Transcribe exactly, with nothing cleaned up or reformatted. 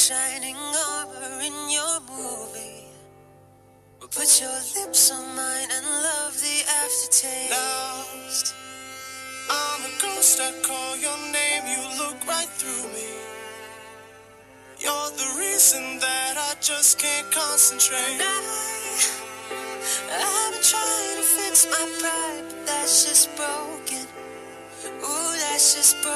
shining armor in your movie. But put your lips on mine and love the aftertaste. Lost, I'm a ghost, I call your name, you look right through me. You're the reason that I just can't concentrate. I, I've been trying to fix my pride, but that's just broken. Ooh, that's just broken.